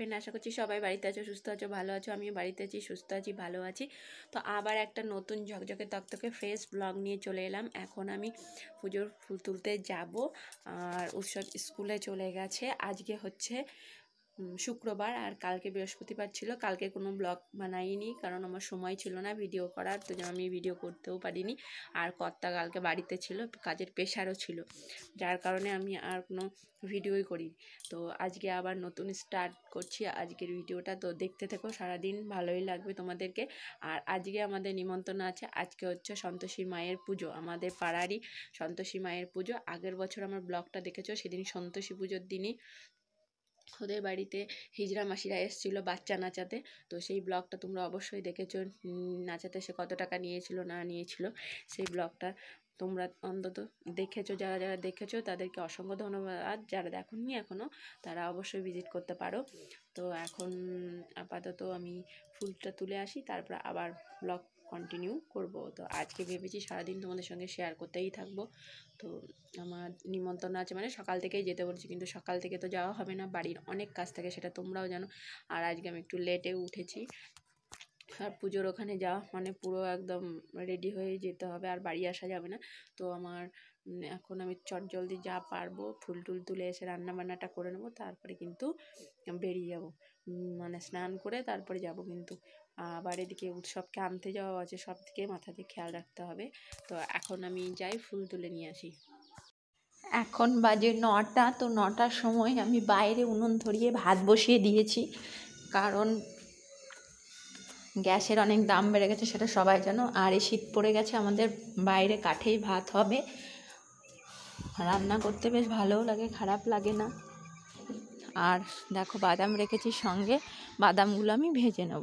Friend, আশা করছি সবাই বাড়িতে আছো, সুস্থ আছো, ভালো আছো। আমিও বাড়িতে আছি, সুস্থ আছি, ভালো আছি। তো আবার একটা নতুন ঝকঝকে তকতকে ফ্রেশ ব্লগ নিয়ে চলে এলাম। এখন আমি পুজোর ফুল তুলতে যাব, আর উৎসব স্কুলে চলে গেছে। আজকে হচ্ছে শুক্রবার আর কালকে বৃহস্পতিবার ছিল। কালকে কোনো ব্লগ বানাইনি, কারণ আমার সময় ছিল না ভিডিও করার, তো আমি ভিডিও করতেও পারিনি। আর কর্তা কালকে বাড়িতে ছিল, কাজের প্রেশারও ছিল, যার কারণে আমি আর কোনো ভিডিওই করি। তো আজকে আবার নতুন স্টার্ট করছি আজকের ভিডিওটা, তো দেখতে থেকো সারাদিন, ভালোই লাগবে তোমাদেরকে। আর আজকে আমাদের নিমন্ত্রণ আছে। আজকে হচ্ছে সন্তোষী মায়ের পুজো, আমাদের পাড়ারই সন্তোষী মায়ের পুজো। আগের বছর আমার ব্লগটা দেখেছো, সেদিন সন্তোষী পুজোর দিনই ওদের বাড়িতে হিজড়া মাসিরা এসেছিলো বাচ্চা নাচাতে। তো সেই ব্লগটা তোমরা অবশ্যই দেখেছো, নাচাতে সে কত টাকা নিয়েছিল না নিয়েছিল, সেই ব্লগটা তোমরা অন্তত দেখেছো। যারা যারা দেখেছো তাদেরকে অসংখ্য ধন্যবাদ, যারা দেখোনি এখনও তারা অবশ্যই ভিজিট করতে পারো। তো এখন আপাতত আমি ফুলটা তুলে আসি, তারপর আবার ব্লগ কন্টিনিউ করব। তো আজকে ভেবেছি সারাদিন তোমাদের সঙ্গে শেয়ার করতেই থাকবো। তো আমার নিমন্ত্রণ আছে, মানে সকাল থেকেই যেতে বলছি, কিন্তু সকাল থেকে তো যাওয়া হবে না, বাড়ির অনেক কাজ থাকে, সেটা তোমরাও জানো। আর আজকে আমি একটু লেটে উঠেছি, আর পুজোর ওখানে যাওয়া মানে পুরো একদম রেডি হয়ে যেতে হবে, আর বাড়ি আসা যাবে না। তো আমার এখন আমি চটজলদি যা পারবো ফুল টুল তুলে এসে রান্নাবান্নাটা করে নেবো, তারপরে কিন্তু বেরিয়ে যাব, মানে স্নান করে তারপরে যাব। কিন্তু আবার এদিকে উৎসবকে আনতে যাওয়া আছে, সব দিকে মাথাতে খেয়াল রাখতে হবে। তো এখন আমি যাই ফুল তুলে নিয়ে আসি। এখন বাজে 9টা। তো 9টার সময় আমি বাইরে উনুন ধরিয়ে ভাত বসিয়ে দিয়েছি, কারণ গ্যাসের অনেক দাম বেড়ে গেছে, সেটা সবাই জানো। আর এই শীত পড়ে গেছে, আমাদের বাইরে কাঠেই ভাত হবে। রান্না করতে বেশ ভালোও লাগে, খারাপ লাগে না। আর দেখো বাদাম রেখেছি সঙ্গে, বাদামগুলো আমি ভেজে নেব।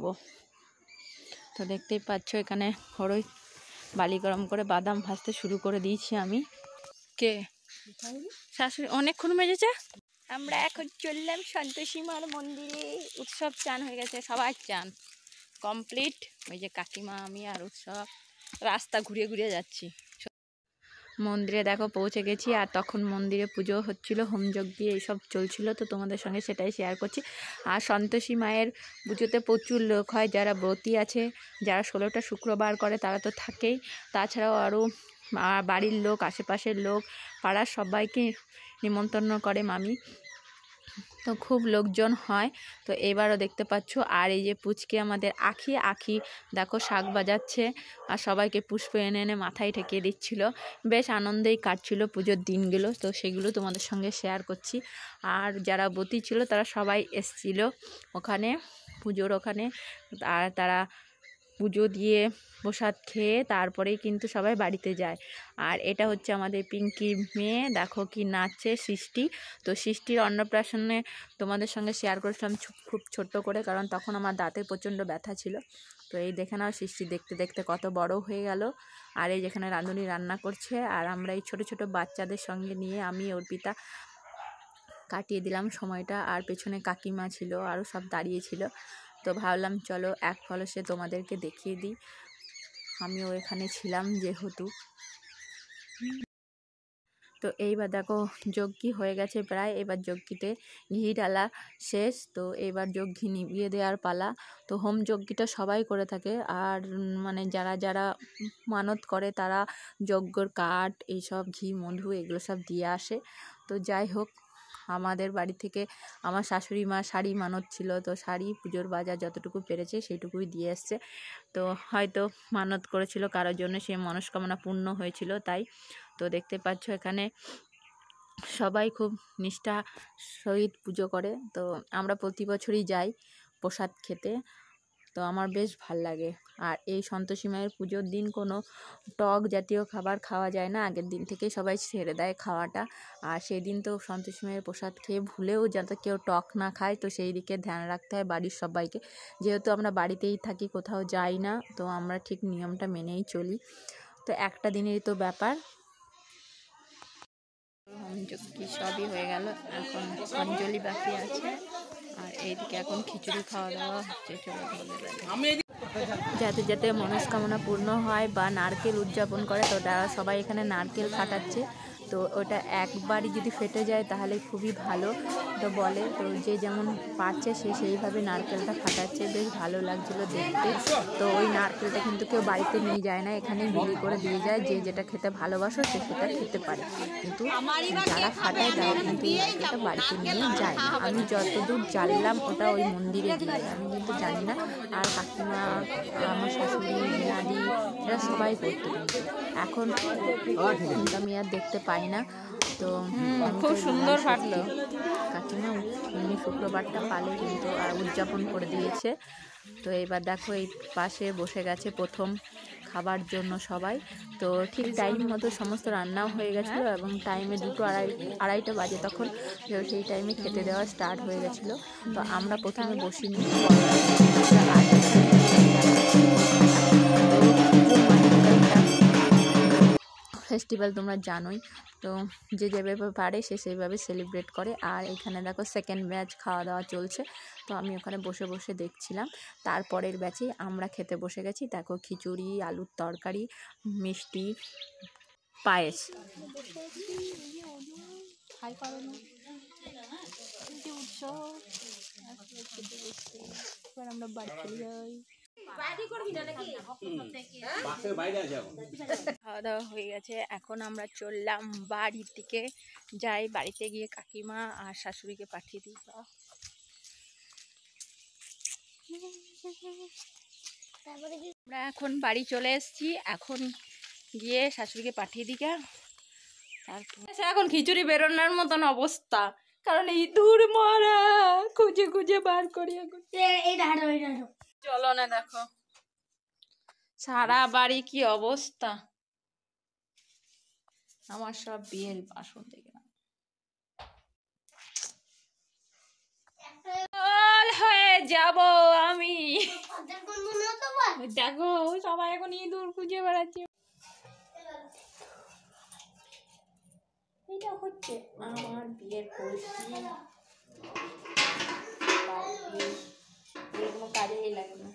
তো দেখতেই পাচ্ছ এখানে হরই বালি গরম করে বাদাম ভাজতে শুরু করে দিয়েছি আমি। কে শাশুড়ি অনেকক্ষণ মেজেছে। আমরা এখন চললাম সন্তোষী মার মন্দিরে। উৎসব চান হয়ে গেছে, সবার চান কমপ্লিট। ওই যে কাকিমা, আমি আর উৎসব রাস্তা ঘুরিয়ে ঘুরিয়ে যাচ্ছি। মন্দিরে দেখো পৌঁছে গেছি, আর তখন মন্দিরে পুজো হচ্ছিল, হোমযজ্ঞ দিয়ে এইসব চলছিল, তো তোমাদের সঙ্গে সেটাই শেয়ার করছি। আর সন্তোষী মায়ের পুজোতে প্রচুর লোক হয়, যারা ব্রতী আছে, যারা 16টা শুক্রবার করে তারা তো থাকেই, তাছাড়াও আরও বাড়ির লোক, আশেপাশের লোক, পাড়ার সবাইকে নিমন্ত্রণ করে মামি। তো খুব লোকজন হয়। তো এবারও দেখতে পাচ্ছ। আর এই যে পুচকে আমাদের আখি দেখো শাক বাজাচ্ছে, আর সবাইকে পুষ্প এনে এনে মাথায় ঠেকিয়ে দিচ্ছিল। বেশ আনন্দেই কাটছিল পুজোর দিনগুলো, তো সেগুলো তোমাদের সঙ্গে শেয়ার করছি। আর যারা ব্রতী ছিল তারা সবাই এসছিল ওখানে পুজোর ওখানে, আর তারা পুজো দিয়ে প্রসাদ খেয়ে তারপরেই কিন্তু সবাই বাড়িতে যায়। আর এটা হচ্ছে আমাদের পিঙ্কির মেয়ে, দেখো কি নাচছে, সৃষ্টি। তো সৃষ্টির অন্নপ্রাশনে তোমাদের সঙ্গে শেয়ার করেছিলাম খুব ছোট্ট করে, কারণ তখন আমার দাঁতে প্রচণ্ড ব্যথা ছিল। তো এই দেখে নাও, সৃষ্টি দেখতে দেখতে কত বড় হয়ে গেল। আর এই যেখানে রাঁধুনি রান্না করছে, আর আমরা এই ছোট ছোট বাচ্চাদের সঙ্গে নিয়ে আমি অর্পিতা কাটিয়ে দিলাম সময়টা। আর পেছনে কাকিমা ছিল, আরও সব দাঁড়িয়ে ছিল। তো ভাবলাম চলো এক ফলসে তোমাদেরকে দেখিয়ে দিই, আমিও এখানে ছিলাম যেহেতু। তো এইবার দেখো যজ্ঞি হয়ে গেছে প্রায়, এবার যজ্ঞিতে ঘি ঢালা শেষ। তো এবার যজ্ঞি নিভিয়ে দেওয়ার পালা। তো হোম যজ্ঞিটা সবাই করে থাকে, আর মানে যারা যারা মানত করে তারা যজ্ঞর কাঠ, এইসব ঘি মধু এগুলো সব দিয়ে আসে। তো যাই হোক, আমাদের বাড়ি থেকে আমার শাশুড়ি মা শাড়ি মানত ছিল, তো শাড়ি পুজোর বাজার যতটুকু পেরেছে সেইটুকুই দিয়ে এসছে। তো হয়তো মানত করেছিল কারোর জন্য, সে মনস্কামনা পূর্ণ হয়েছিল তাই। তো দেখতে পাচ্ছ এখানে সবাই খুব নিষ্ঠা সহিত পুজো করে। তো আমরা প্রতি বছরই যাই প্রসাদ খেতে, তো আমার বেশ ভাল লাগে। আর এই সন্তোষী মায়ের পুজোর দিন কোনো টক জাতীয় খাবার খাওয়া যায় না, আগের দিন থেকেই সবাই ছেড়ে দেয় খাওয়াটা। আর সেই দিন তো সন্তোষী মায়ের প্রসাদ খেয়ে ভুলেও যাতে কেউ টক না খায়, তো সেই দিকে ধ্যান রাখতে হয় বাড়ির সবাইকে। যেহেতু আমরা বাড়িতেই থাকি, কোথাও যাই না, তো আমরা ঠিক নিয়মটা মেনেই চলি। তো একটা দিনেরই তো ব্যাপার। হোমযজ্ঞ সবই হয়ে গেল, এখন অঞ্জলি বাকি আছে। আর এইদিকে এখন খিচুড়ি খাওয়া দাওয়া হচ্ছে। যাতে যাতে মনস্কামনা পূর্ণ হয় বা নারকেল উদযাপন করে, তো তারা সবাই এখানে নারকেল ফাটাচ্ছে। তো ওটা একবারই যদি ফেটে যায় তাহলে খুবই ভালো, তো বলে, তো যে যেমন পারছে সে সেইভাবে নারকেলটা ফাটাচ্ছে, বেশ ভালো লাগছিলো দেখতে। তো ওই নারকেলটা কিন্তু কেউ বাড়িতে নিয়ে যায় না, এখানে বিলি করে দিয়ে যায়, যে যেটা খেতে ভালোবাসো সে সেটা খেতে পারে, কিন্তু যারা ফাটায় তারা কিন্তু এই নারকেলটা বাড়িতে নিয়ে যায় না। আমি যতদূর জানলাম ওটা ওই মন্দিরে গিয়ে, আমি কিন্তু জানি না। আর কাকিমা, আমার শাশুড়ি, মেয়াদি, এরা সবাই করতো, কিন্তু এখন আমি আর দেখতে পাই না। তো খুব সুন্দর ফাটলো। কাকিমা এমনি শুক্রবারটা পালে কিন্তু আর উদযাপন করে দিয়েছে। তো এবার দেখো এই পাশে বসে গেছে প্রথম খাবার জন্য সবাই। তো ঠিক টাইম মতো সমস্ত রান্নাও হয়ে গেছিলো এবং টাইমে 2-2:30 বাজে তখন, সেই টাইমে খেতে দেওয়া স্টার্ট হয়ে গেছিলো। তো আমরা প্রথমে বসিনি, ফেস্টিভ্যাল তোমরা জানোই, তো যে যেভাবে পারে সে সেইভাবে সেলিব্রেট করে। আর এখানে দেখো সেকেন্ড ব্যাচ খাওয়া দাওয়া চলছে, তো আমি ওখানে বসে বসে দেখছিলাম। তারপরের ব্যাচে আমরা খেতে বসে গেছি। দেখো খিচুড়ি, আলুর তরকারি, মিষ্টি, পায়েস। আমরা বাড়ি চলে যাই। খাওয়া দাওয়া হয়ে গেছে, এখন আমরা চললাম বাড়ির দিকে যাই। বাড়িতে গিয়ে কাকিমা আর শাশুড়িকে পাঠিয়ে দিই। আমরা এখন বাড়ি চলে এসেছি, এখন গিয়ে শাশুড়িকে পাঠিয়ে দিই। তারপর এখন খিচুড়ি বেরোনোর মতন অবস্থা, কারণ ইঁদুর মারা খুঁজে খুঁজে বার করি। চলো না, দেখো সারা বাড়ি কি অবস্থা, আমার সব বিয়ের বাসন দেখে না হয়ে যাব আমি। দেখো সবাই এখন ইঁদুর খুঁজে বেড়াচ্ছে। এটা হচ্ছে আমার বিয়ের পরিস্থিতি, কোনো কাজেই লাগে না।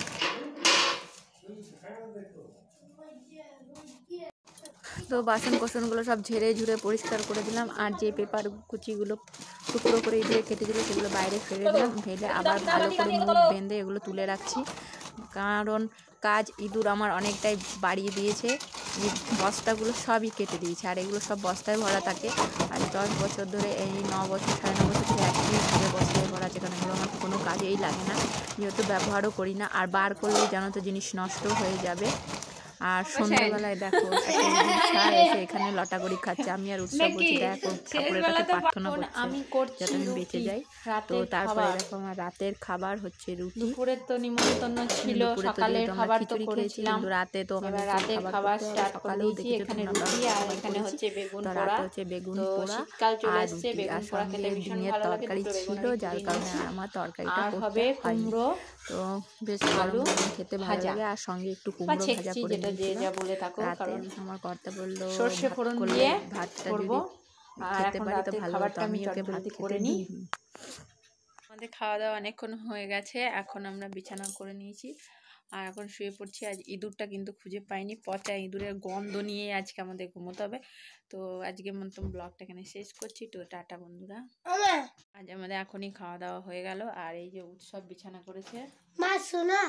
তো বাসন কোসনগুলো সব ঝেড়ে ঝুড়ে পরিষ্কার করে দিলাম, আর যে পেপার কুচিগুলো টুকরো করে দিয়ে কেটেছিল সেগুলো বাইরে ফেলে দিলাম। ফেলে আবার ভালো করে মুখ বেঁধে এগুলো তুলে রাখছি, কারণ কাজ ইঁদুর আমার অনেকটাই বাড়িয়ে দিয়েছে। এই বস্তাগুলো সবই কেটে দিয়েছে, আর এগুলো সব বস্তায় ভরা থাকে। আর 10 বছর ধরে, এই 9 বছর 9.5 বছর ধরে একই বস্তায় ভরা আছে, কারণ এগুলো আমার কোনো কাজেই লাগে না, যেহেতু ব্যবহারও করি না। আর বার করলেই জানো তো জিনিস নষ্ট হয়ে যাবে। আর সন্ধ্যাবেলায় দেখো এসে এখানে লটাগড়ি খাচ্ছে, আমি আর উৎসব বলছি দেখো ঠাকুরের কাছে প্রার্থনা করছি যাতে আমি বেঁচে যাই। তো তারপরে দেখো আমার রাতের খাবার হচ্ছে রুটি। দুপুরের তো নিমন্ত্রণ ছিল, সকালের খাবার তো করেছিলাম, কিন্তু রাতে তো আমরা রাতের খাবার স্টার্ট করে দিয়েছি। এখানে রুটি আর এখানে হচ্ছে বেগুন পোড়া। রাতে হচ্ছে বেগুন পোড়া, শীতকাল চলে আসছে, বেগুন পোড়া খেতে ভীষণ ভালো লাগে। তরকারি ছিল, যার কারণে আমার তরকারিটা করতে হয়নি। তো বেশ ভালো খেতে ভালো লাগে, আর সঙ্গে একটু কুমড়ো ভাজা করে রাতে আমার কর্তা বললো সর্ষে ফোড়ন দিয়ে ভাতটা যদি খেতে পারি তো ভালো হতো, আমি ওকে ভাত খেতে দিই। আমাদের খাওয়া দাওয়া অনেকক্ষণ হয়ে গেছে, এখন আমরা বিছানা করে নিয়েছি আর এখন শুয়ে পড়ছি। আজ ইঁদুরটা কিন্তু খুঁজে পাইনি, পচা ইঁদুরের গন্ধ নিয়ে আজকে আমাদের ঘুমোতে হবে। তো আজকের মতন ব্লগটা এখানে শেষ করছি। তো টাটা বন্ধুরা, আজ আমাদের এখনই খাওয়া দাওয়া হয়ে গেল। আর এই যে উৎসব বিছানা করেছে, মা শোনা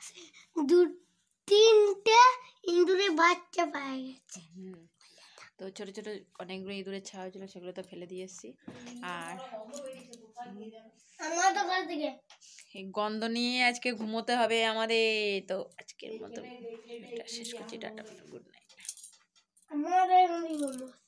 2-3টে ইঁদুরের বাচ্চা পাওয়া গেছে। তো ছোট ছোট অনেকগুলো ইঁদুরের ছাওয়া ছিল, সেগুলো তো ফেলে দিয়ে এসেছি। আর এই গন্ধ নিয়ে আজকে ঘুমোতে হবে আমাদের। তো আজকের মতো শেষ করছি, টাটা, গুড নাইট।